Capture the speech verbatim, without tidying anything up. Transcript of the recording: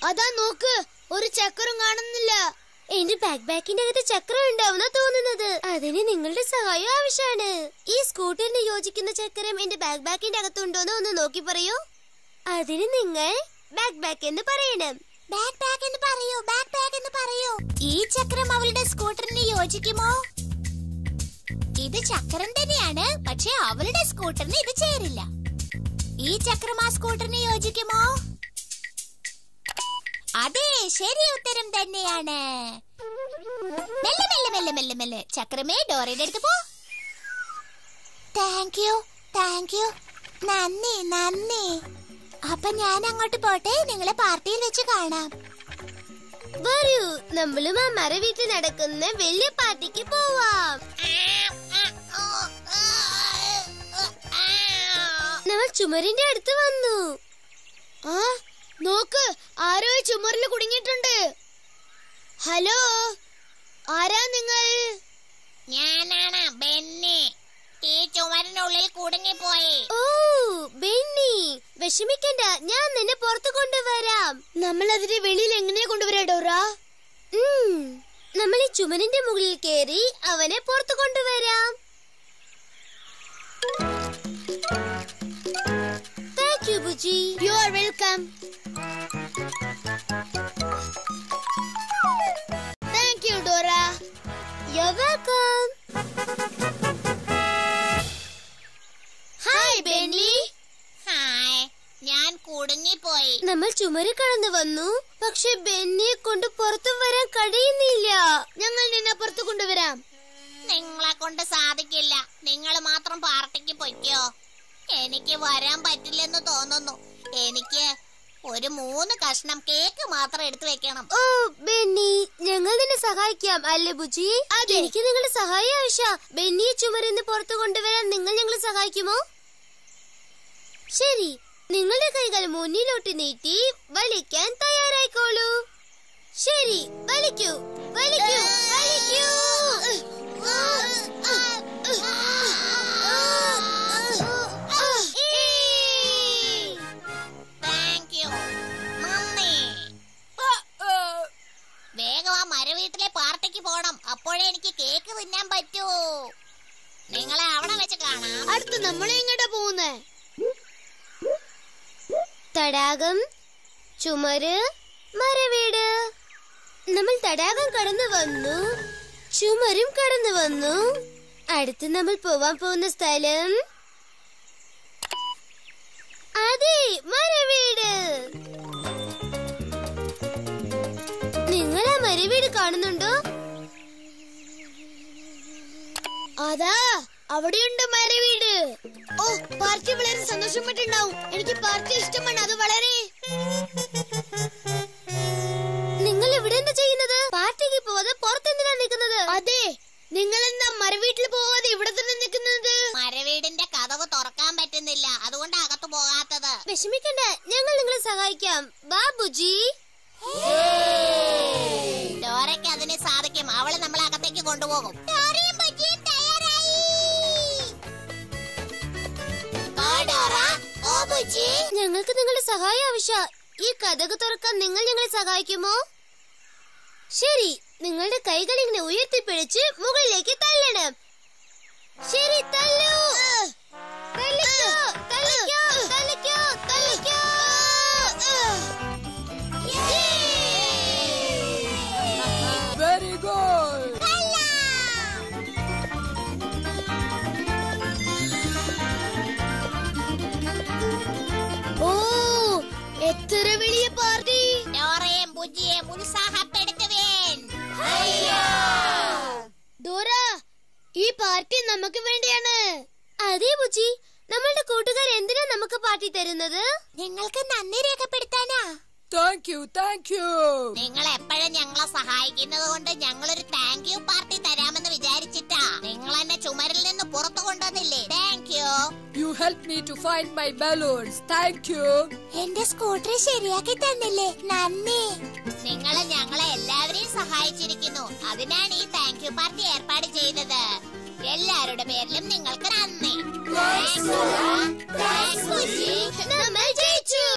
അതാ നോക്ക്, ഒരു ചക്രം കാണുന്നില്ല. എന്റെ ബാക്ക് ബാക്കിന്റെ അകത്ത് ചക്രം ഉണ്ടാവുന്ന തോന്നുന്നത്. അതിന് നിങ്ങളുടെ സഹായം ആവശ്യമാണ്. ഈ സ്കൂട്ടറിന് യോജിക്കുന്ന ചക്രം എന്റെ ബാക്ക് ബാക്കിന്റെ അകത്തുണ്ടോന്ന് ഒന്ന് നോക്കി പറയൂ. അതിന് നിങ്ങൾ ബാക്ക് ബാക്ക് എന്ന് പറയണം. ബാക്ക് ബാക്ക് എന്ന് പറയൂ, ബാക്ക് ബാക്ക് എന്ന് പറയൂ. ഈ ചക്രം അവളുടെ സ്കൂട്ടറിന് യോജിക്കുമോ? ഇത് ചക്രം തന്നെയാണ്, പക്ഷെ അവളുടെ സ്കൂട്ടറിന് ഇത് ചേരില്ല. ഈ ചക്രം ആ സ്കൂട്ടറിന് യോജിക്കുമോ? അതെ, ശരി ഉത്തരം തന്നെയാണ്. മെല്ലെ മെല്ലെ മെല്ലെ മെല്ലെ മെല്ലെ ചക്രമേ ഡോറയുടെ അടുത്ത് പോ. താങ്ക് യു, താങ്ക് യു, നന്ദി നന്ദി. അപ്പൊ ഞാൻ അങ്ങോട്ട് പോട്ടെ, നിങ്ങളെ പാർട്ടിയിൽ വെച്ച് കാണാം. വരൂ, നമ്മളും അമ്മയുടെ വീട്ടിൽ നടക്കുന്ന വലിയ പാർട്ടിക്ക് പോവാം. നമ്മൾ ചുമരിന്റെ അടുത്ത് വന്നു. ആ നോക്ക്, ആരോ ചുമരിൽ കുടുങ്ങിയിട്ടുണ്ട്. ഹലോ, ആരാ നിങ്ങൾ? ഞാനാണ് ബെന്നി. ഈ ചുമരിനുള്ളിൽ കുടുങ്ങിപ്പോയി. ഓ ബെന്നി, വിഷമിക്കണ്ട, ഞാൻ നിന്നെ പുറത്തു കൊണ്ടുവരാം. നമ്മൾ അതിനെ വെളിയിൽ എങ്ങനെ കൊണ്ടുവരാ ഡോറ? നമ്മൾ ഈ ചുമരിന്റെ മുകളിൽ കയറി അവനെ പുറത്തു കൊണ്ടുവരാം. Thank you Buji. You are welcome. Thank you Dora. You are welcome. Hi Benny. Hi, ഞാൻ കുടുങ്ങിപ്പോയി. നമ്മൾ ചുമര് കടന്നു വന്നു, പക്ഷെ ബെന്നിയെ കൊണ്ട് പുറത്തു വരാൻ കഴിയുന്നില്ല. ഞങ്ങൾ നിന്നെ പുറത്തു കൊണ്ടുവരാം. നിങ്ങളെ കൊണ്ട് സാധിക്കില്ല. നിങ്ങൾ മാത്രം പാർട്ടിക്ക് പൊയ്ക്കോ. എനിക്ക് വരാൻ പറ്റില്ലെന്ന് തോന്നുന്നു. എനിക്ക് ഒരു മൂന്ന് കഷ്ണം കേക്ക് മാത്രം എടുത്തു വെക്കണം. ഓ ബെന്നി, ഞങ്ങൾ നിന്നെ സഹായിക്കാം അല്ലേ ബുജി? എനിക്ക് നിങ്ങളുടെ സഹായം ആവശ്യം. ബെന്നിയെ ചുമരിന്ന് പുറത്തു കൊണ്ടുവരാൻ നിങ്ങൾ ഞങ്ങളെ സഹായിക്കുമോ? ശരി, നിങ്ങളുടെ കൈകൾ മുന്നിലോട്ട് നീട്ടി വലിക്കാൻ തയ്യാറായിക്കോളൂ. ശരി, വലിക്കൂ വലിക്കൂ വലിക്കൂ. താങ്ക് യു, നന്ദി. വേഗം ആ മരവീട്ടിലെ പാർട്ടിക്ക് പോണം. അപ്പോഴേ എനിക്ക് കേക്ക് തിന്നാൻ പറ്റൂ. നിങ്ങളെ അവിടെ വെച്ച് കാണാം. അടുത്ത് നമ്മളെ എങ്ങോട്ടാ പോകുന്നേ? തടാകം, ചുമര്, മരവീട്. നമ്മൾ തടാകം കടന്നു വന്നു, ചുമരും കടന്നു വന്നു. അടുത്ത് നമ്മൾ പോവാൻ പോകുന്ന സ്ഥലം അതെ, മരവീട്. നിങ്ങൾ ആ മരവീട് കാണുന്നുണ്ടോ? അതാ അവിടെയുണ്ട് മരവീട്. ഓ, പാർട്ടി വളരെ സന്തോഷപ്പെട്ടുണ്ടാവും. എനിക്ക് പാർട്ടി ഇഷ്ടമാണ്. അത് വളരെ. നിങ്ങൾ ഇവിടെ എന്താ ചെയ്യുന്നത്? പാർട്ടിക്ക് പോവാതെ പുറത്തെന്തിനാ നിൽക്കുന്നത്? അതെ, നിങ്ങൾ എന്താ മരവീട്ടിൽ പോവാതെ ഇവിടെ തന്നെ നിൽക്കുന്നത്? മരവീടിന്റെ കതവ് തുറക്കാൻ പറ്റുന്നില്ല, അതുകൊണ്ട് അകത്ത് പോകാത്തത്. വിഷമിക്കണ്ട, ഞങ്ങൾ നിങ്ങളെ സഹായിക്കാം. ബാബുജി. ഡോറയ്ക്ക് അതിന് സാധിക്കും. അവള് നമ്മളെ അകത്തേക്ക് കൊണ്ടുപോകും. ഞങ്ങൾക്ക് നിങ്ങളുടെ സഹായം ആവശ്യം. ഈ കതക് തുറക്കാൻ നിങ്ങൾ ഞങ്ങളെ സഹായിക്കുമോ? ശരി, നിങ്ങളുടെ കൈകൾ ഇങ്ങനെ ഉയർത്തിപ്പിടിച്ച് മുകളിലേക്ക് തള്ളണം. ശരി, തല്ലൂ. തള്ളിക്കോ തള്ളിക്കോ തള്ളിക്കോ തള്ളിക്കോ. Very good. ഓ, എത്ര വലിയ പാർട്ടി. ഡോറയും ബുജിയും ഉത്സാഹപ്പെടുത്തുവേൻ. ഡോറ, ഈ പാർട്ടി നമുക്ക് വേണ്ടിയാണ്. അതെ ബുജി, നമ്മളുടെ കൂട്ടുകാർ എന്തിനാ നമുക്ക് പാർട്ടി തരുന്നത്? നിങ്ങൾക്ക് നന്ദി രേഖപ്പെടുത്താനാ. Thank you, thank you. നിങ്ങൾ എപ്പോഴും ഞങ്ങളെ സഹായിക്കുന്നത് കൊണ്ട് ഞങ്ങളൊരു താങ്ക് യു പാർട്ടി തരാമെന്ന് വിചാരിച്ചിട്ടാ നിങ്ങൾ എന്നെ ചുമരിൽ നിന്ന് പുറത്തു കൊണ്ടുവന്നില്ലേ. Thank you. You helped me to find my balloons. Thank you. എന്റെ സ്കൂട്ടർ ശരിയാക്കി തന്നില്ലേ, നന്ദി. നിങ്ങൾ ഞങ്ങളെ എല്ലാവരെയും സഹായിച്ചിരിക്കുന്നു. അതിനാണ് ഈ താങ്ക് യു പാർട്ടി ഏർപ്പാട് ചെയ്തത്. എല്ലാവരുടെ പേരിലും നിങ്ങൾക്ക് നന്ദി. നമ്മൾ ജയിച്ചു.